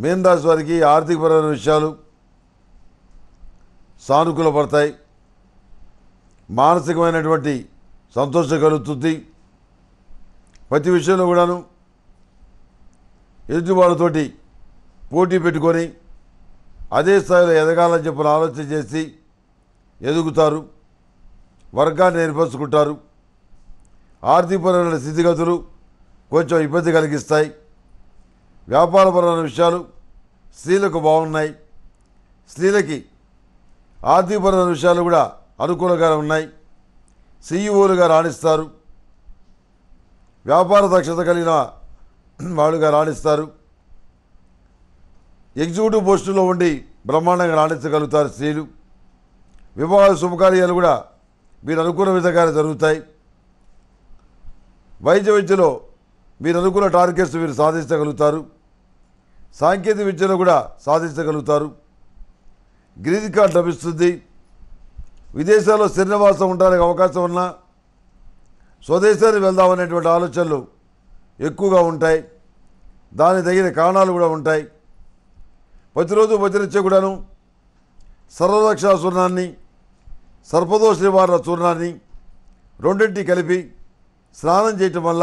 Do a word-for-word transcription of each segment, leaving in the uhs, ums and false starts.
మీన రాశి వారికి ఆర్థికపరమైన విషయాలు సానుకూల పడతాయి. మానసికమైనటువంటి సంతోషం కలుగుతుంది. ప్రతి విషయంలో కూడాను ఎదుటి వాళ్ళతోటి పోటీ పెట్టుకొని అదే స్థాయిలో ఎదగాలని చెప్పిన ఆలోచన చేసి ఎదుగుతారు. వర్గాన్ని ఏర్పరచుకుంటారు. ఆర్థికపరమైన స్థితిగతులు కొంచెం ఇబ్బంది కలిగిస్తాయి. వ్యాపారపరమైన విషయాలు స్త్రీలకు బాగున్నాయి. స్త్రీలకి ఆర్థికపరమైన విషయాలు కూడా అనుకూలంగా ఉన్నాయి. సీఈఓలుగా రాణిస్తారు. వ్యాపార దక్షత కలిగిన వాళ్ళుగా రాణిస్తారు. ఎగ్జిక్యూటివ్ పోస్టులో ఉండి బ్రహ్మాండంగా రాణించగలుగుతారు స్త్రీలు. వివాహ శుభకార్యాలు కూడా మీరు అనుకున్న విధంగానే జరుగుతాయి. వైద్య విద్యలో మీరు అనుకున్న టార్గెట్స్ మీరు సాధించగలుగుతారు. సాంకేతిక విద్యలో కూడా సాధించగలుగుతారు. గ్రీన్ కార్డు లభిస్తుంది. విదేశాల్లో స్థిర నివాసం ఉండడానికి అవకాశం ఉన్నా స్వదేశానికి వెళ్దామనేటువంటి ఆలోచనలు ఎక్కువగా ఉంటాయి. దానికి తగిన కారణాలు కూడా ఉంటాయి. ప్రతిరోజు ప్రతినిత్యం కూడాను సర్వరక్షా చూర్ణాన్ని, సర్పదోష నివారణ చూర్ణాన్ని రెండింటి కలిపి స్నానం చేయటం వల్ల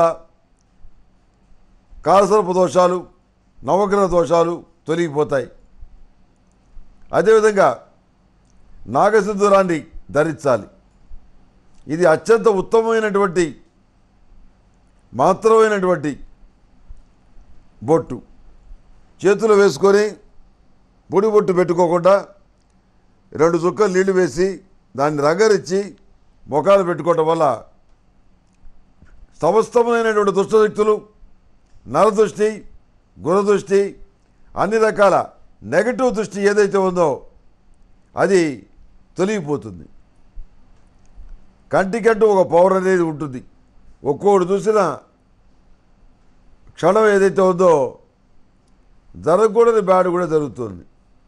కాలసర్ప దోషాలు, నవగ్రహ దోషాలు తొలగిపోతాయి. అదేవిధంగా నాగసింధూరాన్ని ధరించాలి. ఇది అత్యంత ఉత్తమమైనటువంటి మాత్రమైనటువంటి బొట్టు. చేతులు వేసుకొని పొడి బొట్టు పెట్టుకోకుండా రెండు చుక్కలు నీళ్లు వేసి దాన్ని రగరించి ముఖాలు పెట్టుకోవటం వల్ల సమస్తమైనటువంటి దుష్టశక్తులు, నరదృష్టి, గుణదృష్టి, అన్ని రకాల నెగటివ్ దృష్టి ఏదైతే ఉందో అది తొలగిపోతుంది. కంటికంటూ ఒక పవర్ అనేది ఉంటుంది. ఒక్కొక్కటి చూసిన క్షణం ఏదైతే ఉందో జరగకూడని బ్యాడ్ కూడా జరుగుతుంది.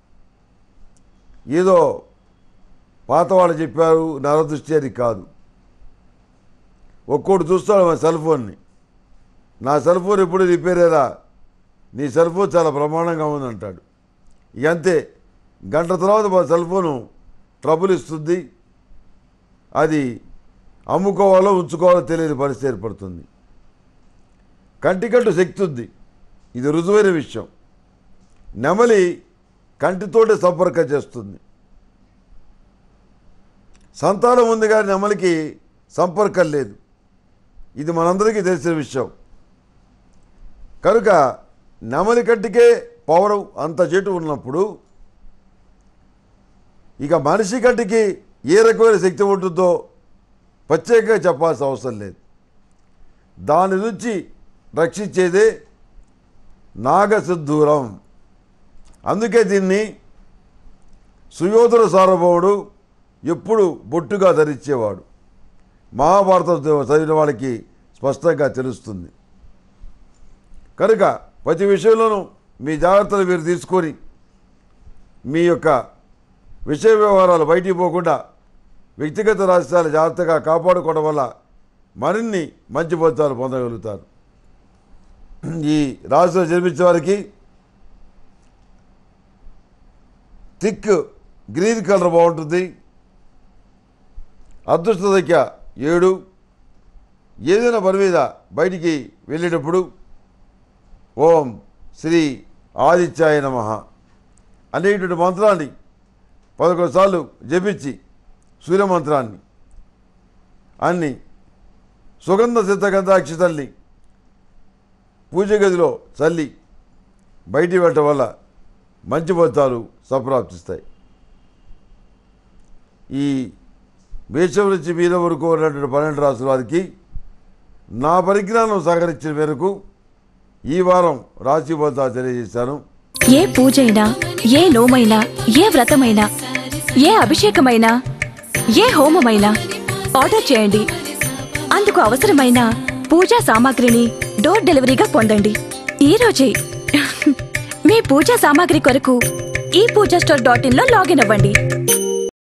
ఏదో పాత వాళ్ళు చెప్పారు నరదృష్టి అని కాదు. ఒక్కోటి చూస్తాడు మా సెల్ ఫోన్ని, నా సెల్ ఫోన్ ఎప్పుడు రిపేర్ అయ్యారా, నీ సెల్ ఫోన్ చాలా ప్రమాణంగా ఉందంటాడు. ఇక అంతే, గంట తర్వాత మా సెల్ ఫోను ట్రబుల్ ఇస్తుంది. అది అమ్ముకోవాలో ఉంచుకోవాలో తెలియని పరిస్థితి ఏర్పడుతుంది. కంటికంటూ శక్తి ఉంది, ఇది రుజువైన విషయం. నెమలి కంటితోటే సంపర్కం చేస్తుంది. సంతానం ఉంది కానీ నెమలికి సంపర్కం లేదు. ఇది మనందరికీ తెలిసిన విషయం. కనుక నెమలి కంటికే పవర్ అంత చెట్టు ఉన్నప్పుడు ఇక మనిషి కంటికి ఏ రకమైన శక్తి ఉంటుందో ప్రత్యేకంగా చెప్పాల్సిన అవసరం లేదు. దాని నుంచి రక్షించేదే నాగసింధూరం. అందుకే దీన్ని సుయోధన సార్వభౌముడు ఎప్పుడు బొట్టుగా ధరించేవాడు. మహాభారతం చదివిన వాళ్ళకి స్పష్టంగా తెలుస్తుంది. కనుక ప్రతి విషయంలోనూ మీ జాగ్రత్తలు మీరు తీసుకొని మీ యొక్క విషయ వ్యవహారాలు బయటికి పోకుండా వ్యక్తిగత రహస్యాలు జాగ్రత్తగా కాపాడుకోవడం వల్ల మరిన్ని మంచి ఫలితాలు పొందగలుగుతారు. ఈ రాశిలో జన్మించే వారికి థిక్ గ్రీన్ కలర్ బాగుంటుంది. అదృష్ట సంఖ్య ఏడు. ఏదైనా పని మీద బయటికి వెళ్ళేటప్పుడు ఓం శ్రీ ఆదిత్యాయ నమః అనేటువంటి మంత్రాన్ని పదకొండు సార్లు జపించి సూర్యమంత్రాన్ని అన్ని సుగంధ సిద్ధగంధాక్షతల్ని పూజ గదిలో చల్లి బయటికి వెళ్ళటం వల్ల మంచి ఫలితాలు సంప్రాప్తిస్తాయి. ఈ మేషం నుంచి మీద వరకు ఉన్నటువంటి పన్నెండు రాసుల వారికి నా పరిజ్ఞానం సహకరించిన మేరకు ఈ వారం రాశి ఫలితాలు తెలియజేశాను. ఏ పూజైనా, ఏ నోమైనా, ఏ వ్రతమైనా, ఏ అభిషేకమైనా, ఏ హోమమైనా ఆర్డర్ చేయండి. అందుకు అవసరమైన పూజా సామాగ్రిని డోర్ డెలివరీగా పొందండి ఈ రోజే. మీ పూజా సామాగ్రి కొరకు ఈ పూజా స్టోర్ డాట్ ఇన్ లో లాగిన్ అవ్వండి.